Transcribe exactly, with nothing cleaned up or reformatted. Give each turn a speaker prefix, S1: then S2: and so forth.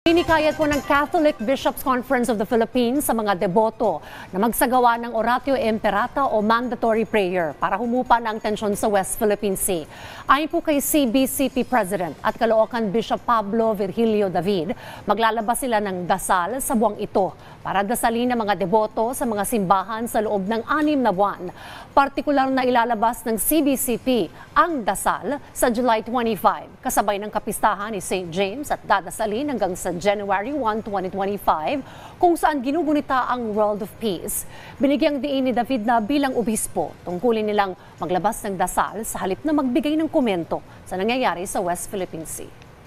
S1: Hinikayat po ng Catholic Bishops' Conference of the Philippines sa mga deboto na magsagawa ng Oratio Imperata o mandatory prayer para humupa na ang tensyon sa West Philippine Sea. Ayon po kay C B C P President at Caloocan Bishop Pablo Virgilio David, maglalabas sila ng dasal sa buwang ito para dasalin ng mga deboto sa mga simbahan sa loob ng anim na buwan. Partikular na ilalabas ng C B C P ang dasal sa July twenty-five, kasabay ng kapistahan ni Saint James at dadasalin hanggang sa January first, twenty twenty-five, kung saan ginugunita ang World of Peace. Binigyang diin ni David na bilang obispo, tungkulin nilang maglabas ng dasal sa halip na magbigay ng komento sa nangyayari sa West Philippine Sea.